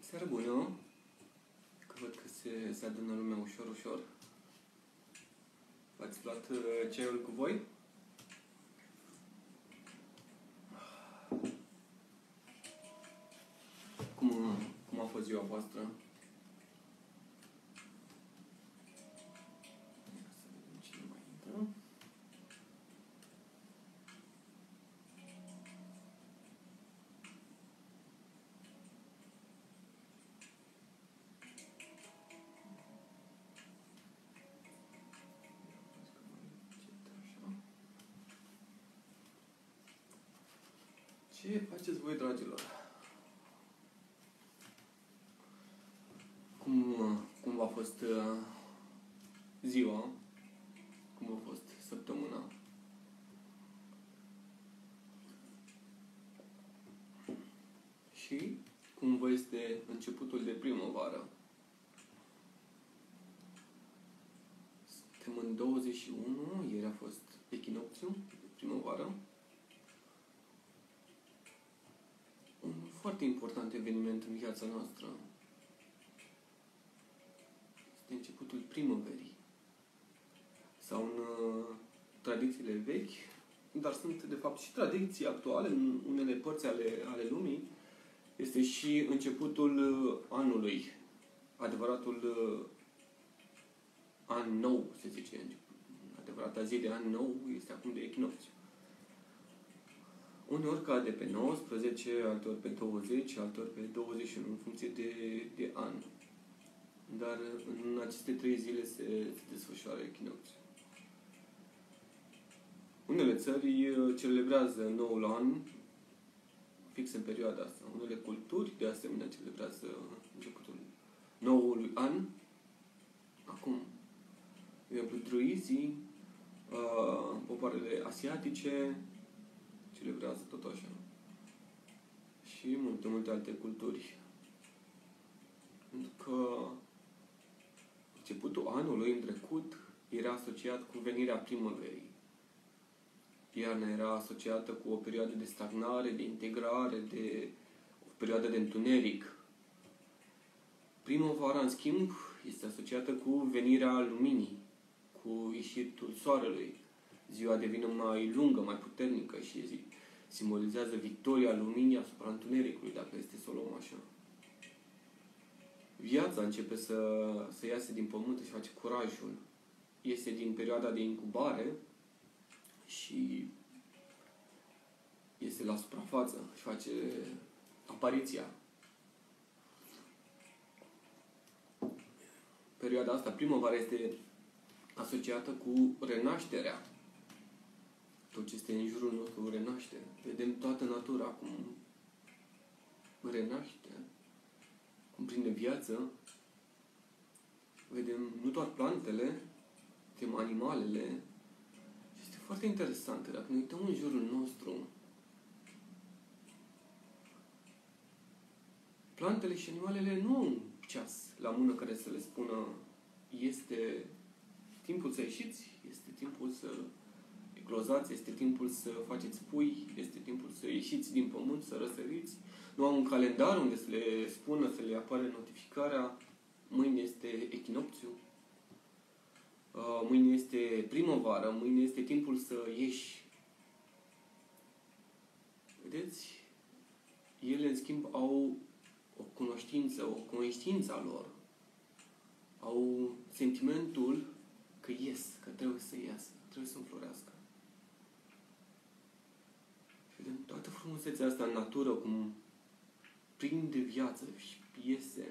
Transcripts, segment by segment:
Seară bună! Că văd că se adună lumea ușor, ușor. V-ați luat ceaiul cu voi? Cum a fost ziua voastră? Să vedem cine mai intră. Ce faceți voi, dragilor? Cum v-a fost ziua? Cum a fost săptămâna? Și cum vă este începutul de primăvară? Suntem în 21, ieri a fost echinocțiu de primăvară. Un foarte important eveniment în viața noastră. Este începutul primăverii. Sau în tradițiile vechi, dar sunt de fapt și tradiții actuale în unele părți ale lumii, este și începutul anului. Adevăratul an nou, se zice. Adevărata zi de an nou este acum de echinocțiu. Uneori cade pe 19, alteori pe 20, alteori pe 21, în funcție de an. Dar în aceste 3 zile se desfășoară echinocțiu. Unele țări celebrează noul an fix în perioada asta. Unele culturi, de asemenea, celebrează începutul noului an. Acum, de exemplu, druizii, popoarele asiatice celebrează tot așa. Și multe alte culturi. Pentru că începutul anului în trecut era asociat cu venirea primăverii. Iarna era asociată cu o perioadă de stagnare, de integrare, de o perioadă de întuneric. Primăvara, în schimb, este asociată cu venirea luminii, cu ieșitul soarelui. Ziua devine mai lungă, mai puternică și simbolizează victoria luminii asupra întunericului, dacă este să o luăm așa. Viața începe să iasă din pământ și face curajul. Iese din perioada de incubare și iese la suprafață și face apariția. Perioada asta, primăvara, este asociată cu renașterea. Tot ce este în jurul nostru renaște. Vedem toată natura cum renaște, cum prinde viață. Vedem nu doar plantele, vedem animalele. Și este foarte interesant. Dacă ne uităm în jurul nostru, plantele și animalele nu au un ceas la mână care să le spună este timpul să ieșiți, este timpul să eclozați, este timpul să faceți pui, este timpul să ieșiți din pământ, să răsăriți. Nu au un calendar unde să le spună, să le apare notificarea. Mâine este echinocțiu. Mâine este primăvară, mâine este timpul să ieși. Vedeți? Ele, în schimb, au o cunoștință, o conștiință a lor. Au sentimentul că ies, că trebuie să iasă, trebuie să înflorească. Și vedem toată frumusețea asta în natură, cum prinde viață și iese.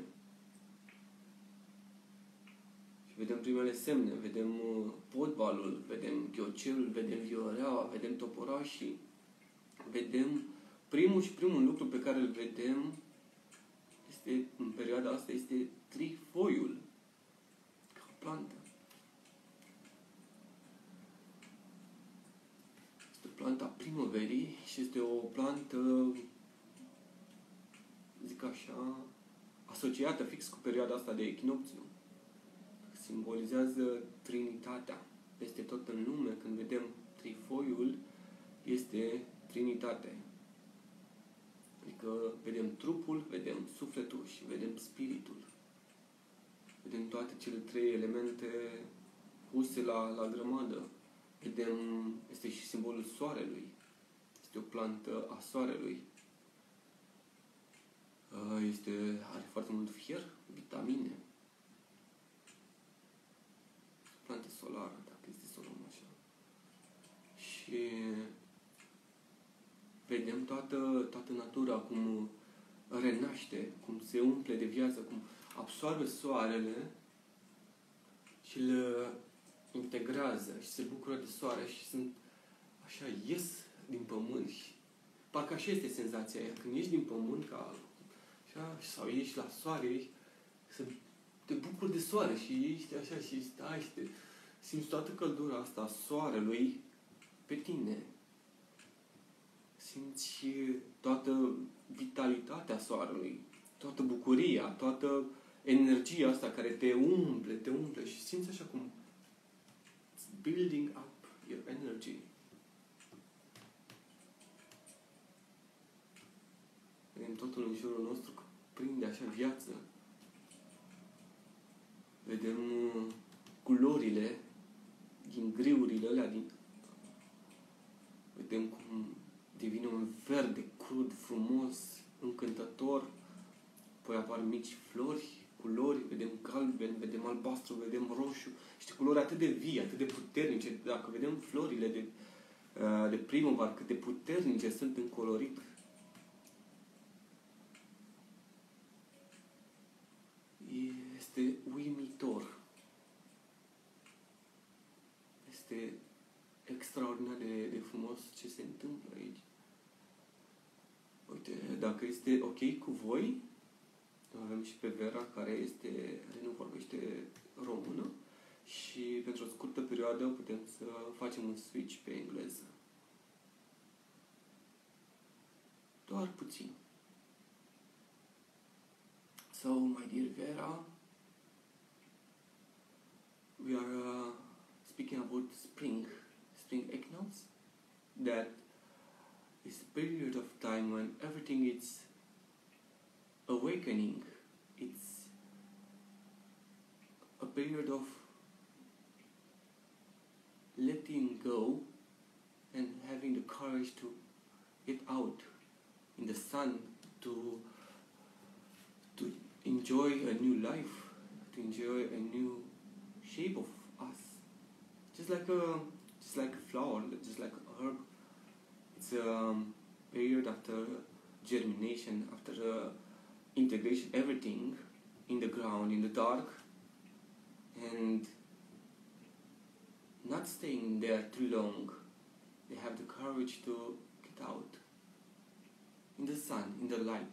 Și vedem primele semne, vedem potbalul, vedem ghiocelul, vedem vioreaua, vedem toporașii. Vedem primul lucru pe care îl vedem în perioada asta este trifoiul, ca o plantă. Este planta primăverii și este o plantă, zic așa, asociată fix cu perioada asta de echinocțiu. Simbolizează Trinitatea. Peste tot în lume, când vedem trifoiul, este Trinitate. Adică vedem trupul, vedem sufletul și vedem spiritul. Vedem toate cele trei elemente puse la grămadă. Vedem, este și simbolul soarelui. Este o plantă a soarelui. Are foarte mult fier, vitamine. Plantă solară, dacă este să o luăm așa. Și vedem toată natura, cum renaște, cum se umple de viață, cum absorbe soarele și îl integrează și se bucură de soare și sunt așa, ies din pământ și parcă așa este senzația aia. Când ieși din pământ așa, sau ieși la soare, să te bucuri de soare și ești așa și stai și simți toată căldura asta a soarelui pe tine. Simți toată vitalitatea soarelui, toată bucuria, toată energia asta care te umple și simți așa cum it's building up your energy. Vedem totul în jurul nostru că prinde așa viață. Vedem culorile din griurile alea, vedem cum devine un verde crud, frumos, încântător, apoi apar mici culori, vedem galben, vedem albastru, vedem roșu, niște culori atât de vii, atât de puternice. Dacă vedem florile de primăvară, cât de puternice sunt în colorit, este uimitor. Este extraordinar de frumos ce se întâmplă aici. Uite, dacă este ok cu voi, avem și pe Vera, care nu vorbește română și pentru o scurtă perioadă putem să facem un switch pe engleză. Doar puțin. So, my dear Vera, we are speaking about spring equinox, that is a period of time when everything is awakening. It's a period of letting go and having the courage to get out in the sun, to enjoy a new life, to enjoy a new shape of us. Just like a flower, just like a herb. It's a period after germination, after integration, everything in the ground, in the dark, and not staying there too long. They have the courage to get out in the sun, in the light.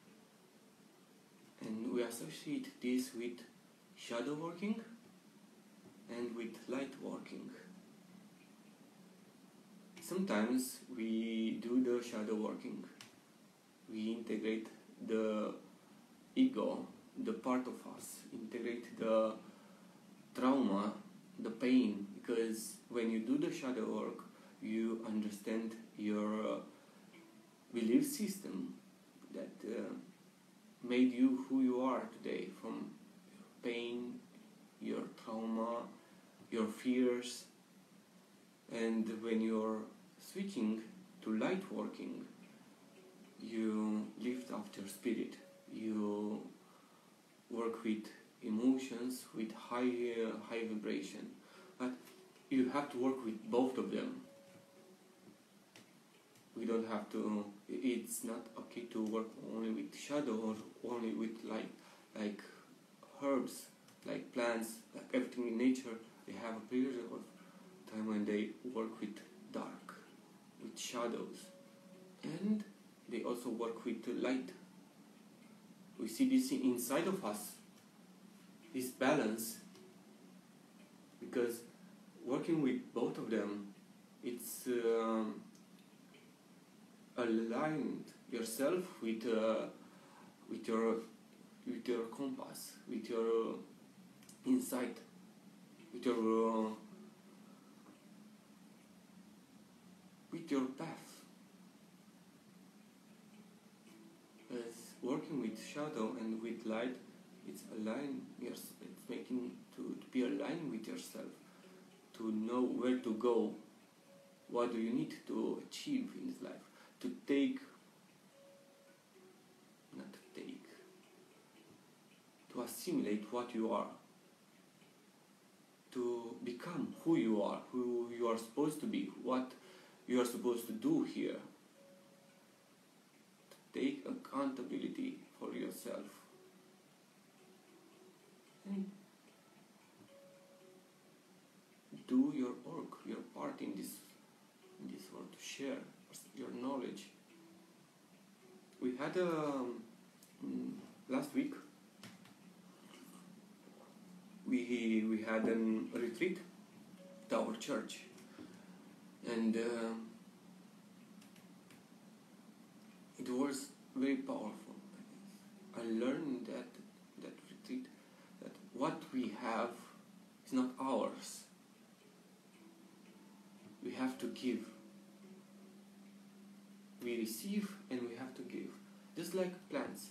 And we associate this with shadow working and with light working. Sometimes we do the shadow working. We integrate the ego, the part of us, integrate the trauma, the pain, because when you do the shadow work, you understand your belief system that made you who you are today, from pain, your trauma, your fears. And when you're switching to light working, you lift up your spirit. You work with emotions, with high vibration. But you have to work with both of them. We don't have to. It's not okay to work only with shadow or only with light, like herbs, like plants, like everything in nature. They have a period of time when they work with dark, with shadows, and they also work with light. We see this inside of us, this balance, because working with both of them, it's aligned yourself with your compass, with your insight, with your path. with shadow and with light, it's making to be aligned with yourself, to know where to go, what do you need to achieve in this life, to take, not to take, to assimilate what you are, to become who you are supposed to be, what you are supposed to do here. To take accountability for yourself. And do your work, your part in this world, to share your knowledge. We had last week we had a retreat at our church, and it was very powerful. I learned that retreat that what we have is not ours. We have to give. We receive and we have to give. Just like plants,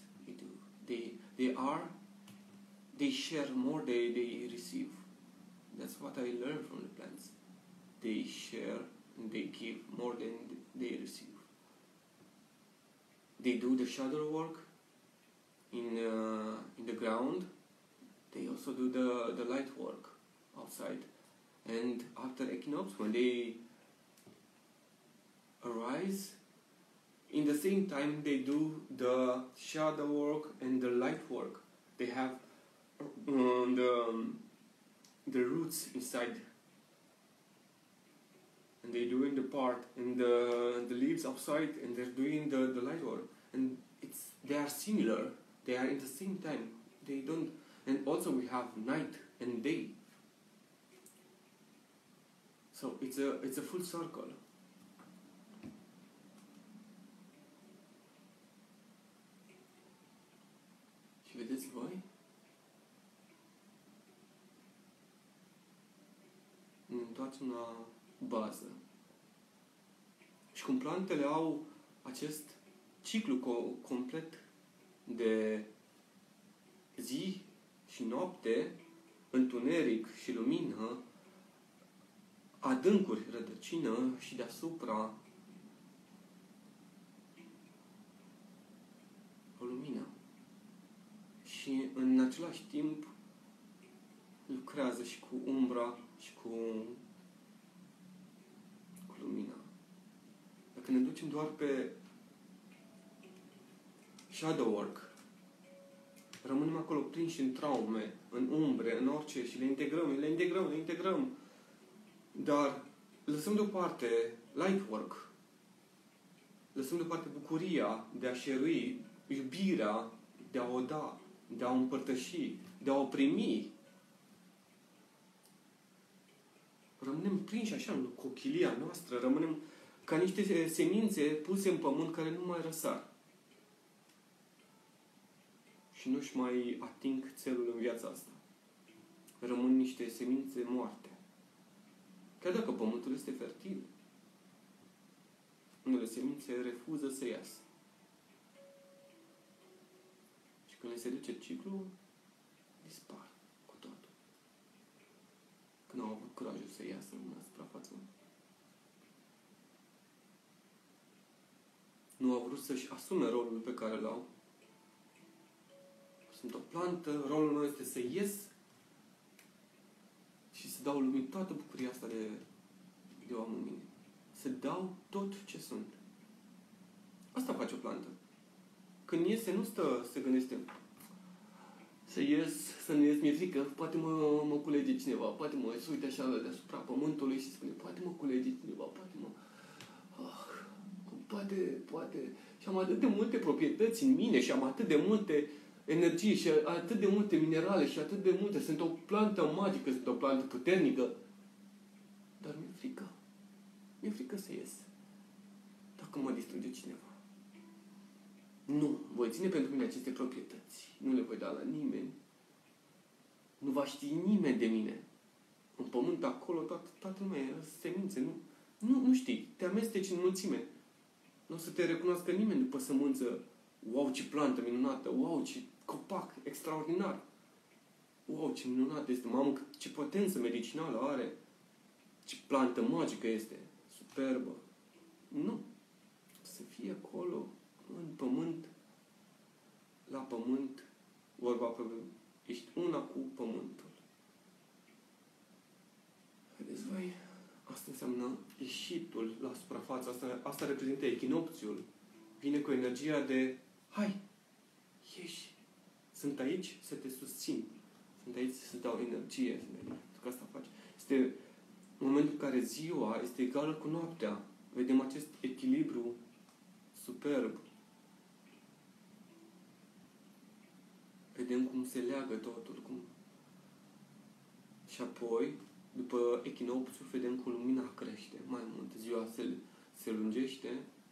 they share more they receive. That's what I learned from the plants. They share and they give more than they receive. They do the shadow work in the ground. They also do the light work outside. And after equinox, when they arise, in the same time they do the shadow work and the light work. They have the roots inside, and they're doing the part, and the leaves outside, and they're doing the light work. And they are similar. They are in the same time. They don't. And also we have night and day. So it's a full circle. Și vedeți voi? Ne întoarcem la bază. Și cum plantele au acest ciclu complet de zi și noapte, întuneric și lumină, adâncuri, rădăcină și deasupra o lumină. Și în același timp lucrează și cu umbra și cu lumina. Dacă ne ducem doar pe shadow work, rămânem acolo prinși în traume, în umbre, în orice și le integrăm. Dar lăsăm deoparte light work. Lăsăm deoparte bucuria de a șerui, iubirea de a o da, de a o împărtăși, de a o primi. Rămânem prinși așa în cochilia noastră, rămânem ca niște semințe puse în pământ care nu mai răsar. Și nu-și mai ating țelul în viața asta. Rămân niște semințe moarte. Chiar dacă pământul este fertil, unele semințe refuză să iasă. Și când le se duce ciclul, dispar cu totul. Când au avut curajul să iasă în suprafață. Nu au vrut să-și asume rolul pe care l-au. Sunt o plantă, rolul meu este să ies și să dau lumii toată bucuria asta de oameni în mine. Să dau tot ce sunt. Asta face o plantă. Când iese, nu stă, se gândește să ies, să nu ies, mi-e frică, poate mă culege cineva, poate mă uite așa deasupra pământului și spune, poate mă culege cineva, poate. Și am atât de multe proprietăți în mine și am atât de multe energie și atât de multe minerale și atât de multe. Sunt o plantă magică, sunt o plantă puternică. Dar mi-e frică. Mi-e frică să ies. Dacă mă distruge cineva. Nu. Voi ține pentru mine aceste proprietăți. Nu le voi da la nimeni. Nu va ști nimeni de mine. În pământ, acolo, toată lumea e semințe. Nu știi. Te amesteci în mulțime. Nu o să te recunoască nimeni după sămânță Wow, ce plantă minunată! Wow, ce copac extraordinar! Wow, ce minunat este! Mamă, ce potență medicinală are! Ce plantă magică este! Superbă! Nu! Să fie acolo, în pământ, la pământ, vorba pe ești una cu pământul. Vedeți voi? Asta înseamnă ieșitul la suprafață. Asta reprezintă echinopțiul. Vine cu energia de hai, ieși. Sunt aici să te susțin. Sunt aici să dau energie. Pentru că asta faci. Este momentul în care ziua este egală cu noaptea. Vedem acest echilibru superb. Vedem cum se leagă totul. Și apoi, după echinopțiu, vedem cum lumina crește mai mult. Ziua se lungește.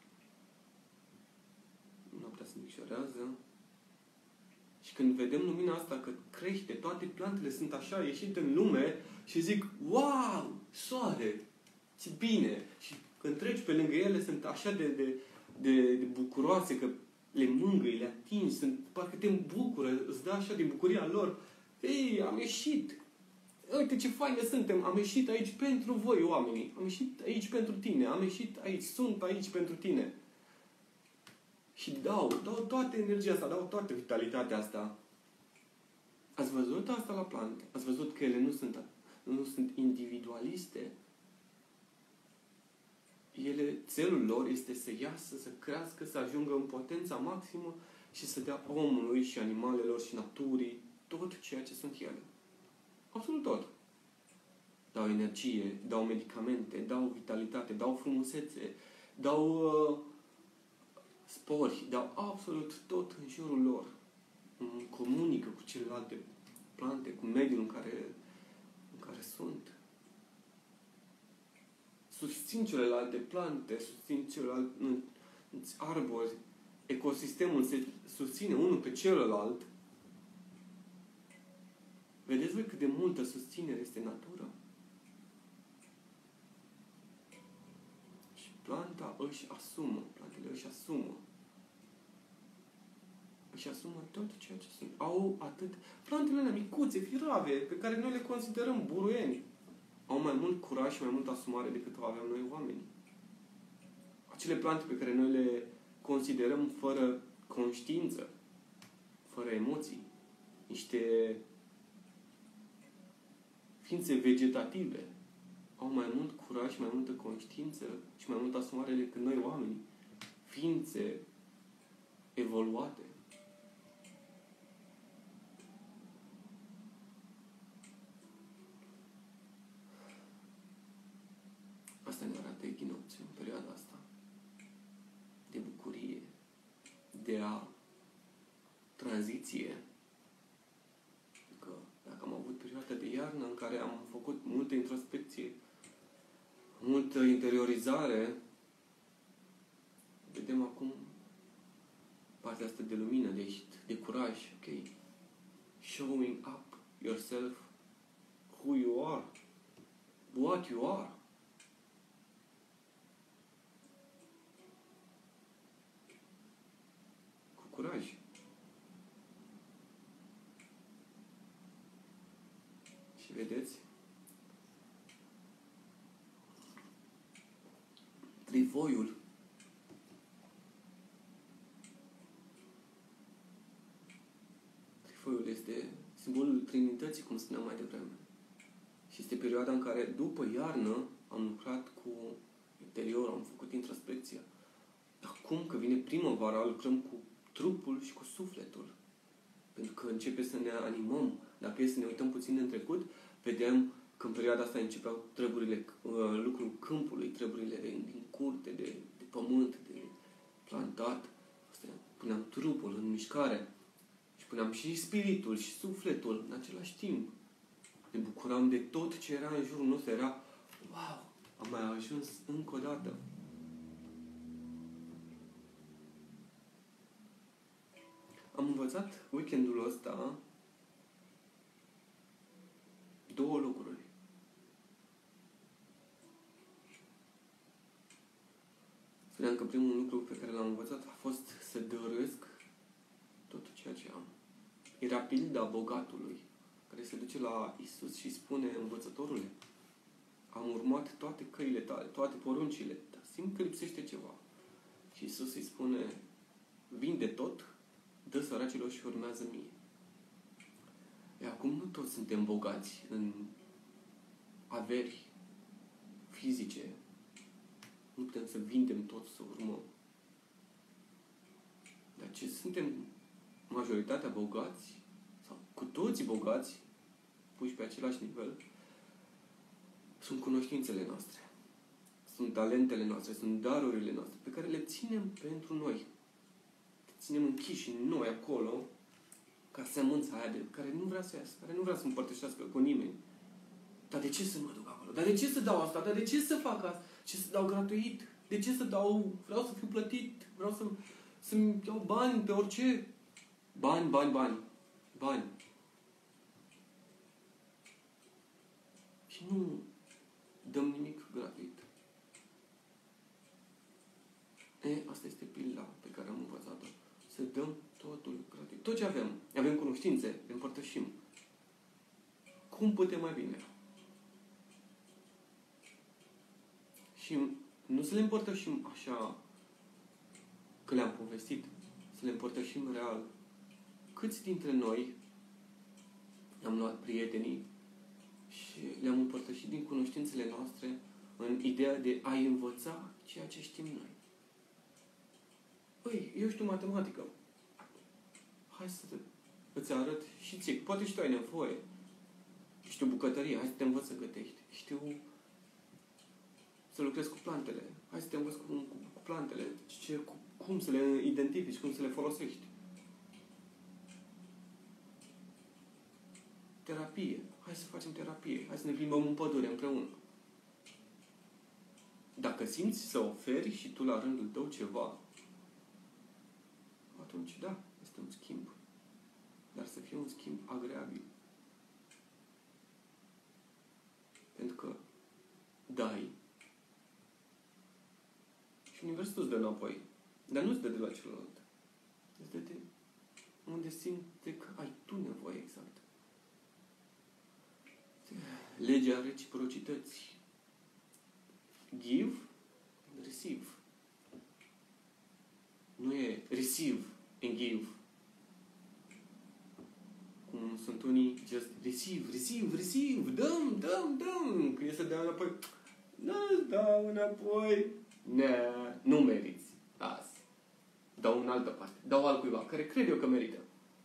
Noaptea se micșorează. Și când vedem lumina asta că crește, toate plantele sunt așa ieșite în lume și zic, wow, soare, ce bine! Și când treci pe lângă ele, sunt așa de bucuroase că le mângâi, le atingi, parcă te bucură, îți dă așa de bucuria lor. Ei, am ieșit! Uite ce faine suntem! Am ieșit aici pentru voi, oamenii! Am ieșit aici pentru tine! Am ieșit aici! Sunt aici pentru tine! Și dau toată energia asta, dau toată vitalitatea asta. Ați văzut asta la plante? Ați văzut că ele nu sunt individualiste? Țelul lor este să iasă, să crească, să ajungă în potența maximă și să dea omului și animalelor și naturii tot ceea ce sunt ele. Absolut tot. Dau energie, dau medicamente, dau vitalitate, dau frumusețe, dau spori, dau absolut tot în jurul lor. Comunică cu celelalte plante, cu mediul în care sunt. Susțin celelalte plante, susțin celelalte arbori. Ecosistemul se susține unul pe celălalt. Vedeți voi cât de multă susținere este în natură? Și plantele își asumă tot ceea ce sunt. Au atât, plantele alea micuțe, firave, pe care noi le considerăm buruieni, au mai mult curaj și mai multă asumare decât o avem noi oamenii. Acele plante pe care noi le considerăm fără conștiință, fără emoții, niște ființe vegetative, au mai mult curaj și mai multă conștiință și mai multă asumare decât noi oamenii. Ființe evoluate. Asta ne arată echinopțiul în perioada asta. De bucurie, de tranziție. Că dacă am avut perioada de iarnă în care am făcut multă introspecție, multă interiorizare, vedem acum partea asta de lumină, de curaj, ok? Showing up yourself, who you are, what you are. Cu curaj. Și vedeți? Trifoiul. Trifoiul este simbolul Trinității, cum spuneam mai devreme. Și este perioada în care, după iarnă, am lucrat cu interiorul, am făcut introspecția. Acum, că vine primăvara, lucrăm cu trupul și cu sufletul. Pentru că începe să ne animăm. Dacă e să ne uităm puțin în trecut, vedem că în perioada asta începeau lucrul câmpului, treburile din curte, de pământ, de plantat. Asta, puneam trupul în mișcare. Și puneam și spiritul și sufletul în același timp. Ne bucuram de tot ce era în jurul nostru. Era, wow, am mai ajuns încă o dată. Am învățat weekendul ăsta două lucruri. Spuneam că primul lucru pe care l-am învățat a fost să dăruiesc Era pilda bogatului, care se duce la Iisus și spune: învățătorule, am urmat toate căile tale, toate poruncile, dar simt că lipsește ceva. Și Iisus îi spune: vinde tot, dă săracilor și urmează mie. Acum nu toți suntem bogați în averi fizice. Nu putem să vindem tot, să urmăm. Dar ce suntem majoritatea bogați, sau cu toții bogați, puși pe același nivel, sunt cunoștințele noastre. Sunt talentele noastre, sunt darurile noastre, pe care le ținem pentru noi. Le ținem închiși în noi, acolo, ca sămânța aia de care nu vrea să iasă, care nu vrea să împărtășească cu nimeni. Dar de ce să mă duc acolo? Dar de ce să dau asta? Dar de ce să fac asta? Ce să dau gratuit? De ce să dau... Vreau să fiu plătit. Vreau să-mi iau bani pe orice. Bani. Și nu dăm nimic gratuit. Asta este pilda pe care am învățat-o. Să dăm totul gratuit. Tot ce avem. Avem cunoștințe, le împărtășim. Cum putem mai bine? Și nu să le împărtășim așa că le-am povestit. Să le împărtășim real. Câți dintre noi am luat prietenii și le-am împărtășit din cunoștințele noastre în ideea de a învăța ceea ce știm noi. Păi, eu știu matematică. Hai să îți arăt și ție. Poate și tu ai nevoie. Știu bucătărie. Hai să te învăț să gătești. Știu să lucrezi cu plantele. Hai să te învăț cu plantele. Cum să le identifici, cum să le folosești. Terapie. Hai să facem terapie. Hai să ne plimbăm în pădure împreună. Dacă simți să oferi și tu la rândul tău ceva, atunci da, este un schimb. Dar să fie un schimb agreabil. Pentru că dai și Universul îți dă înapoi. Dar nu îți dă de la celălalt. Îți dă de unde simte că ai tu nevoie exact. Legea reciprocității. Give and receive. Nu e receive and give. Cum sunt unii, just receive, dăm. Când e să dea înapoi, nu-ți dau înapoi. Nu meriți. Las. Dau în altă parte. Dau altcuiva, care cred eu că merită.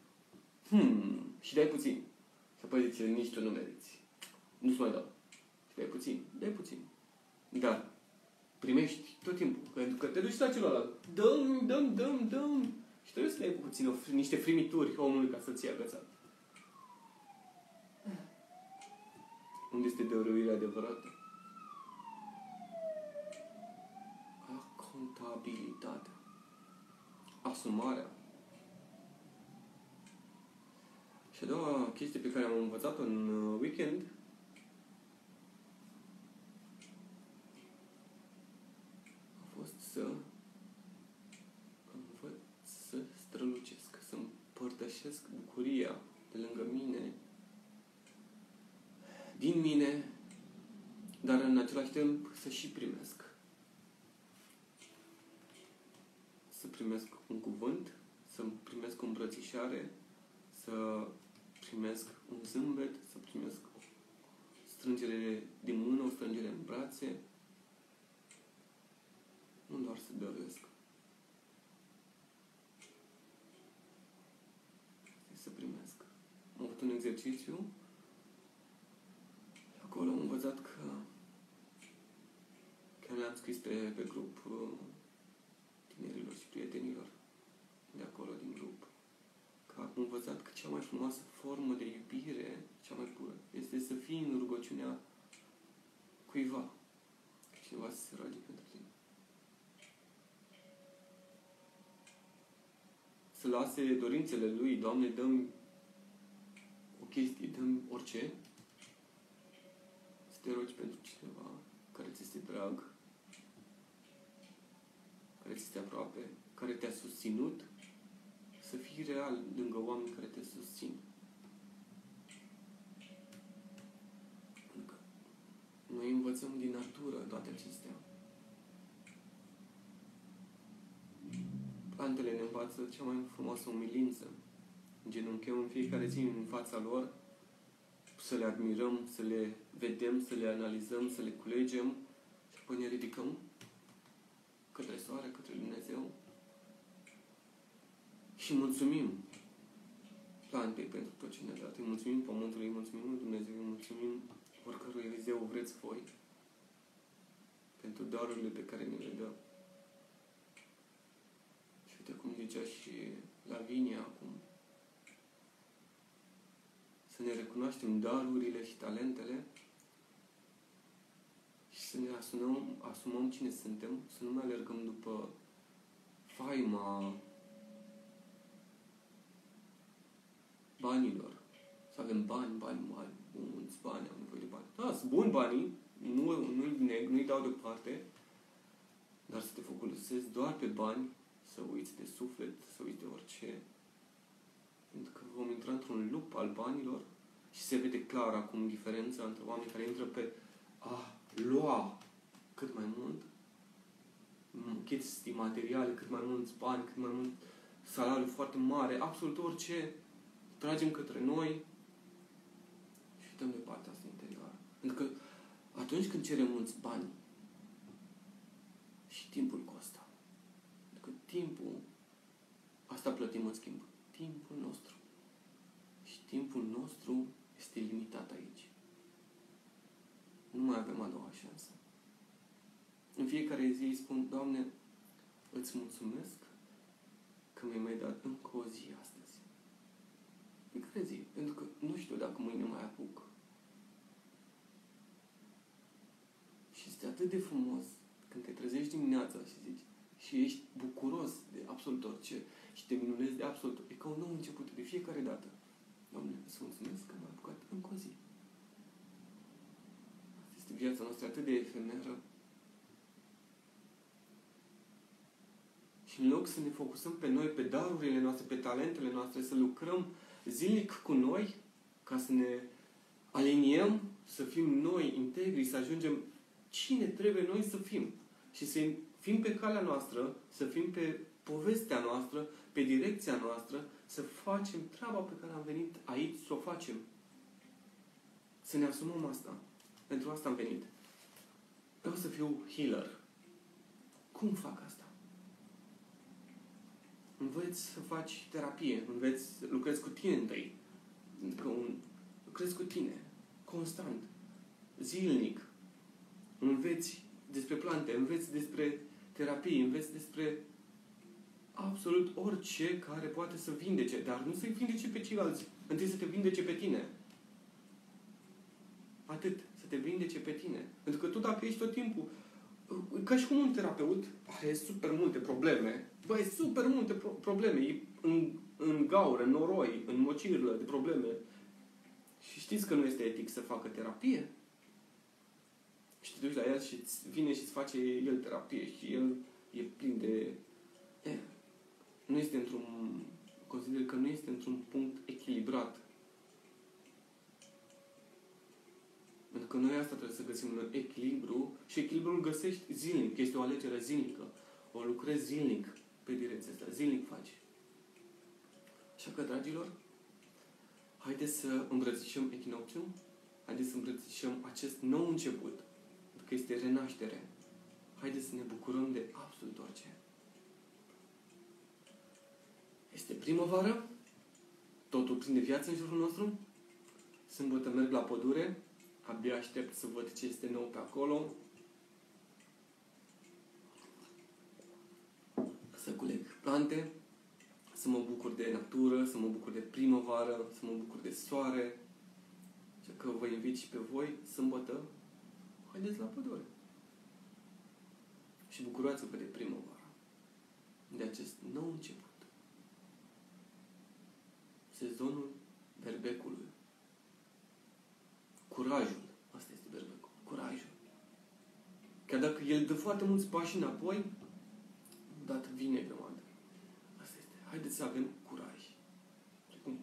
Și dai puțin. Și apoi zice, nici tu nu meriți. Nu-ți mai dau. Și dai puțin. Dar primești tot timpul. Pentru că te duci la celălalt. Dăm. Și trebuie să dai puțin niște frimituri omului ca să-ți ia agățat. Unde este dăruirea adevărată? Acontabilitatea. Asumarea. Și a doua chestie pe care am învățat-o în weekend a fost să învăț să strălucesc, să împărtășesc bucuria de lângă mine, din mine, dar în același timp să și primesc. Să primesc un cuvânt, să primesc o îmbrățișare, să primesc un zâmbet, să primesc o strângere de mână, o strângere în brațe. Nu doar să dăruiesc. Să primesc. Am avut un exercițiu. Acolo am învățat că chiar le-am scris pe grup tinerilor și prietenilor de acolo, din grup. Că am învățat că cea mai frumoasă formă de iubire, cea mai pură, este să fii în rugăciunea cuiva. Cineva să se roage pentru tine. Să lase dorințele lui, Doamne, dă-mi o chestie, dă-mi orice. Să te rogi pentru cineva care ți este drag, care ți este aproape, care te-a susținut, să fii real lângă oameni care te susțin. Noi învățăm din natură toate acestea. Plantele ne învață cea mai frumoasă umilință. Genunchăm în fiecare zi în fața lor, să le admirăm, să le vedem, să le analizăm, să le culegem și apoi ne ridicăm către soare, către Dumnezeu și mulțumim plantei pentru tot ce ne-a dat. Îi mulțumim pământului, îi mulțumim lui Dumnezeu, îi mulțumim oricărui zeu vreți voi pentru darurile pe care ne le dă. Și uite cum zicea și Lavinia acum, să ne recunoaștem darurile și talentele și să ne asumăm cine suntem, să nu mai alergăm după faima banilor. Să avem bani mari, mulți bani, am nevoie de bani. Da, sunt buni banii, nu-i dau deoparte, dar să te focusezi doar pe bani, să uiți de suflet, să uiți de orice. Pentru că vom intra într-un lup al banilor și se vede clar acum diferența între oameni care intră pe a lua cât mai mult, chestii materiale, cât mai mulți bani, cât mai mult salariu foarte mare, absolut orice, tragem către noi și uităm de partea asta interioară. Pentru că atunci când cerem mulți bani și timpul costă. Pentru că timpul, asta plătim în schimb. Timpul nostru. Și timpul nostru este limitat aici. Nu mai avem a doua șansă. În fiecare zi îi spun, Doamne, îți mulțumesc că mi-ai mai dat încă o zi astăzi. Fiecare zi. Pentru că nu știu dacă mâine mai apuc. Și este atât de frumos când te trezești dimineața și zici și ești bucuros de absolut orice și te minunezi de absolut. E ca un nou început de fiecare dată. Doamne, îți mulțumesc că m-ai apucat încă o zi. Asta este viața noastră atât de efemeră. Și în loc să ne focusăm pe noi, pe darurile noastre, pe talentele noastre, să lucrăm zilnic cu noi, ca să ne aliniem, să fim noi integri, să ajungem cine trebuie noi să fim. Și să fim pe calea noastră, să fim pe povestea noastră, pe direcția noastră, să facem treaba pe care am venit aici să o facem. Să ne asumăm asta. Pentru asta am venit. Vreau să fiu healer. Cum fac asta? Înveți să faci terapie. Înveți să lucrezi cu tine întâi. Lucrezi cu tine. Constant. Zilnic. Înveți despre plante. Înveți despre terapie. Înveți despre absolut orice care poate să vindece. Dar nu să-i vindece pe ceilalți. Întâi să te vindece pe tine. Atât. Să te vindece pe tine. Pentru că tu dacă ești tot timpul ca și cum un terapeut are super multe probleme. Băi, super multe probleme. E în gaură, în noroi, în mocirlă de probleme. Și știți că nu este etic să facă terapie? Și te duci la el și vine și îți face el terapie și el e plin de... Nu este într-un... Consider că nu este într-un punct echilibrat. Pentru că noi asta trebuie să găsim un echilibru și echilibrul îl găsești zilnic. Este o alegere zilnică. O lucrezi zilnic pe direcția asta. Zilnic faci. Așa că, dragilor, haideți să îmbrățișăm echinocțiul. Haideți să îmbrățișăm acest nou început. Pentru că este renaștere. Haideți să ne bucurăm de absolut orice. Este primăvară. Totul prinde viață în jurul nostru. Sâmbătă merg la pădure. Abia aștept să văd ce este nou pe acolo. Să culeg plante, să mă bucur de natură, să mă bucur de primăvară, să mă bucur de soare. Așa că vă invit și pe voi, sâmbătă, haideți la pădure. Și bucurați-vă de primăvară. De acest nou început. Sezonul berbecului. Curajul. Asta este berbecul. Curajul. Chiar dacă el dă foarte mulți pași înapoi, odată vine grămadă. Asta este. Haideți să avem curaj.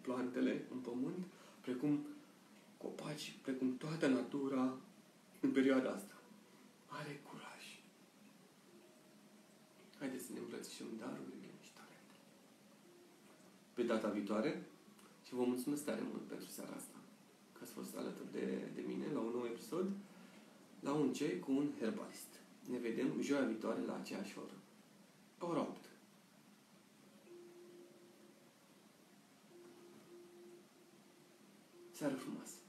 plantele în pământ, precum copaci, precum toată natura în perioada asta. Are curaj. Haideți să ne îmbrățișăm darurile și talentele. Pe data viitoare, și vă mulțumesc tare mult pentru seara asta, că ați fost alături de mine la un nou episod, la un ceai cu un herbalist. Ne vedem joia viitoare la aceeași oră. Ora 8. Seară frumoasă!